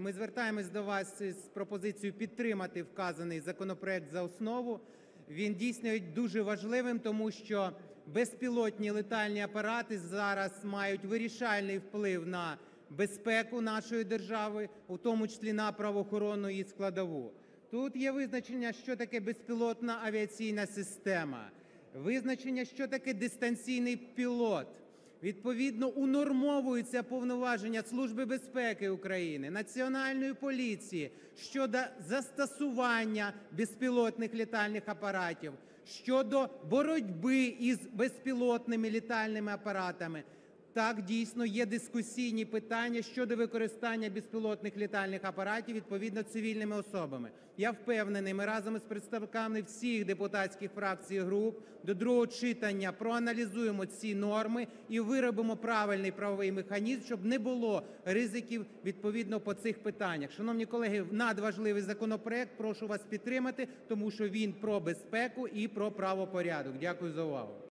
ми звертаємось до вас з пропозицією підтримати вказаний законопроект за основу. Він дійсно є дуже важливим, тому що безпілотні літальні апарати зараз мають вирішальний вплив на безпеку нашої держави, у тому числі на правоохоронну її складову. Тут є визначення, що таке безпілотна авіаційна система, визначення, що таке дистанційний пілот. Відповідно, унормовуються повноваження Служби безпеки України, Національної поліції щодо застосування безпілотних літальних апаратів, щодо боротьби із безпілотними літальними апаратами. Так, дійсно, є дискусійні питання щодо використання безпілотних літальних апаратів відповідно цивільними особами. Я впевнений, ми разом із представниками всіх депутатських фракцій і груп до другого читання проаналізуємо ці норми і виробимо правильний правовий механізм, щоб не було ризиків відповідно по цих питаннях. Шановні колеги, надважливий законопроект, прошу вас підтримати, тому що він про безпеку і про правопорядок. Дякую за увагу.